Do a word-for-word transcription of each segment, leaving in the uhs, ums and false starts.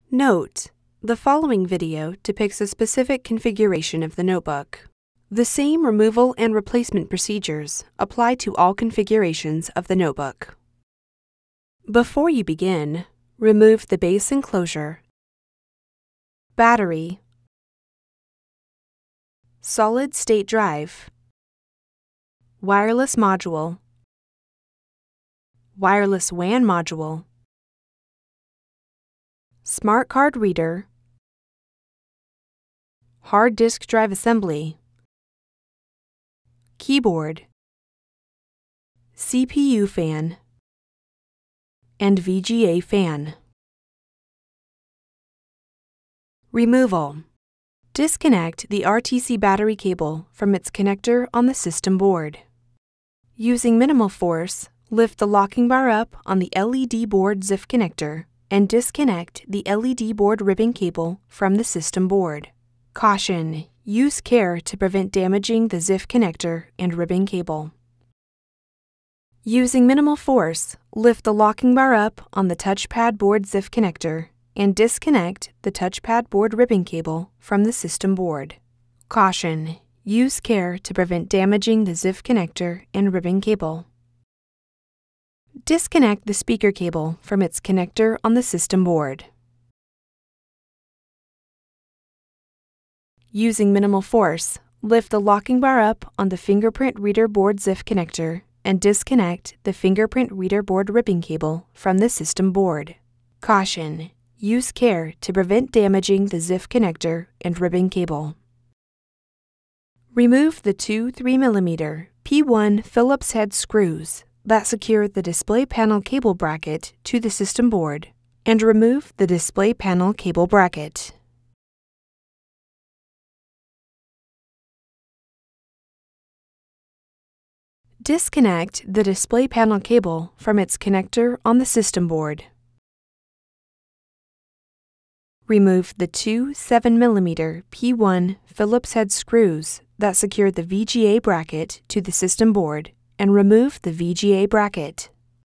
Note: the following video depicts a specific configuration of the notebook. The same removal and replacement procedures apply to all configurations of the notebook. Before you begin, remove the base enclosure, battery, solid-state drive, wireless module, wireless W A N module, smart card reader, hard disk drive assembly, keyboard, C P U fan, and V G A fan. Removal: disconnect the R T C battery cable from its connector on the system board. Using minimal force, lift the locking bar up on the L E D board Z I F connector and disconnect the L E D board ribbon cable from the system board. Caution: use care to prevent damaging the Z I F connector and ribbon cable. Using minimal force, lift the locking bar up on the touchpad board Z I F connector and disconnect the touchpad board ribbon cable from the system board. Caution: use care to prevent damaging the Z I F connector and ribbon cable. Disconnect the speaker cable from its connector on the system board. Using minimal force, lift the locking bar up on the fingerprint reader board Z I F connector and disconnect the fingerprint reader board ribbon cable from the system board. Caution: use care to prevent damaging the Z I F connector and ribbon cable. Remove the two three millimeter P one Phillips head screws that secure the display panel cable bracket to the system board, and remove the display panel cable bracket. Disconnect the display panel cable from its connector on the system board. Remove the two seven millimeter P one Phillips head screws that secure the V G A bracket to the system board and remove the V G A bracket.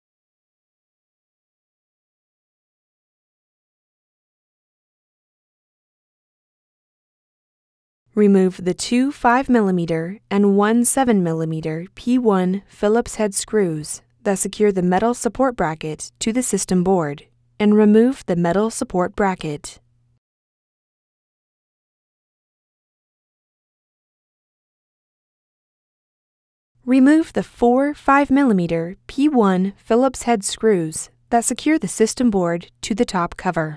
Remove the two five millimeter and one seven millimeter P one Phillips head screws that secure the metal support bracket to the system board and remove the metal support bracket. Remove the four five millimeter P one Phillips head screws that secure the system board to the top cover.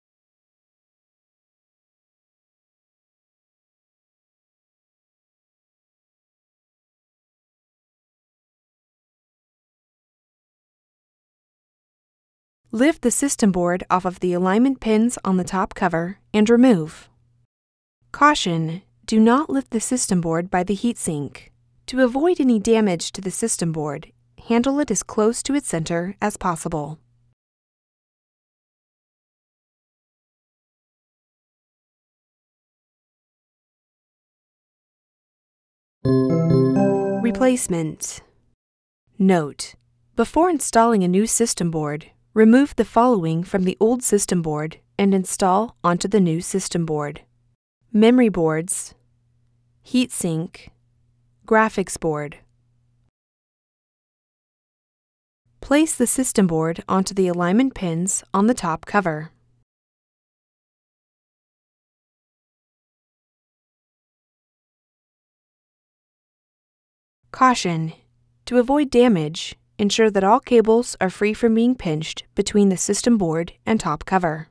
Lift the system board off of the alignment pins on the top cover and remove. Caution: do not lift the system board by the heatsink. To avoid any damage to the system board, handle it as close to its center as possible. Replacement. Note: before installing a new system board, remove the following from the old system board and install onto the new system board: memory boards, heatsink, graphics board. Place the system board onto the alignment pins on the top cover. Caution: to avoid damage, ensure that all cables are free from being pinched between the system board and top cover.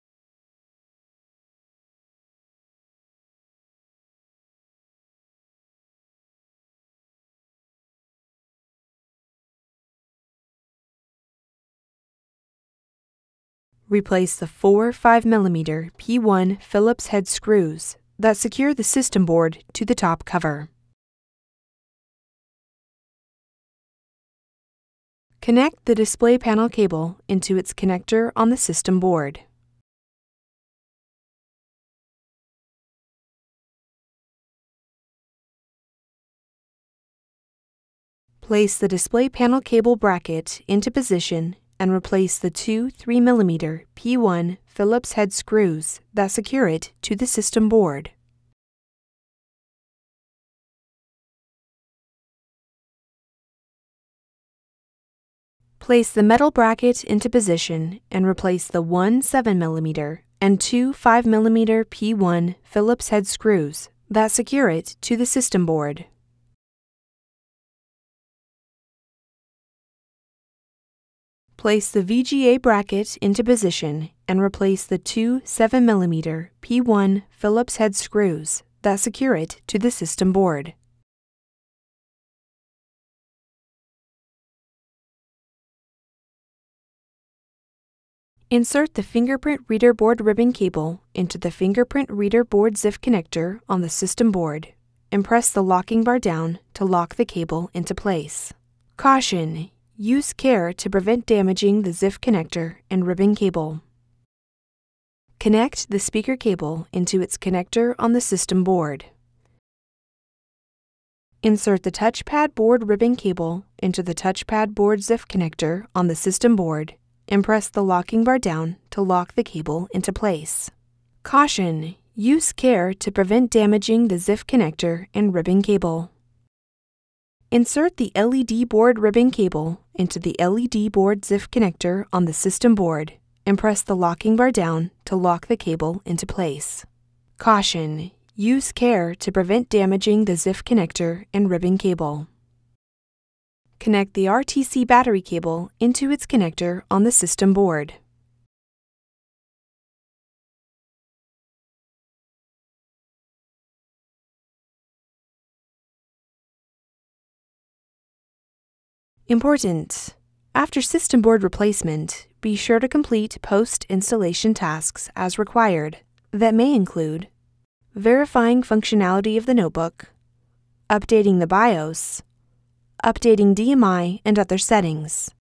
Replace the four five millimeter P one Phillips head screws that secure the system board to the top cover. Connect the display panel cable into its connector on the system board. Place the display panel cable bracket into position and replace the two three millimeter P one Phillips head screws that secure it to the system board. Place the metal bracket into position and replace the one seven millimeter and two five millimeter P one Phillips head screws that secure it to the system board. Place the V G A bracket into position and replace the two seven millimeter P one Phillips head screws that secure it to the system board. Insert the fingerprint reader board ribbon cable into the fingerprint reader board Z I F connector on the system board and press the locking bar down to lock the cable into place. Caution: use care to prevent damaging the Z I F connector and ribbon cable. Connect the speaker cable into its connector on the system board. Insert the touchpad board ribbon cable into the touchpad board Z I F connector on the system board and press the locking bar down to lock the cable into place. Caution: use care to prevent damaging the Z I F connector and ribbon cable. Insert the L E D board ribbon cable into the L E D board Z I F connector on the system board and press the locking bar down to lock the cable into place. Caution: use care to prevent damaging the Z I F connector and ribbon cable. Connect the R T C battery cable into its connector on the system board. Important: after system board replacement, be sure to complete post-installation tasks as required that may include verifying functionality of the notebook, updating the BIOS, updating D M I and other settings.